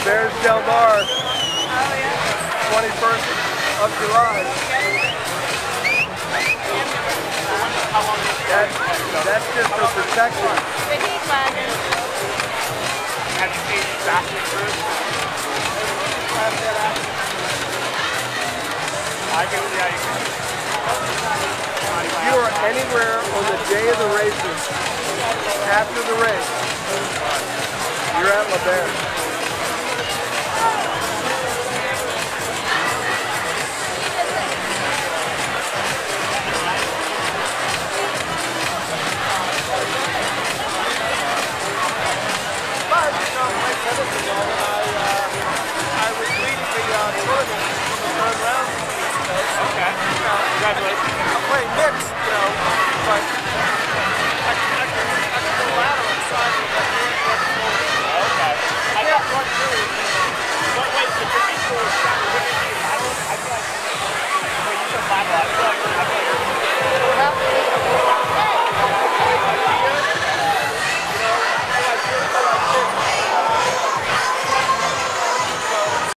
There's Del Mar, Oh, yeah. 21st of July. That's just for protection. The heat wagon. Have you seen Bathroom Cruise? I can see how you can. If you are anywhere on the day of the races, after the race, you're at La Bear. I was leading the tournament from the third round. Okay. Congratulations. I'm playing mixed,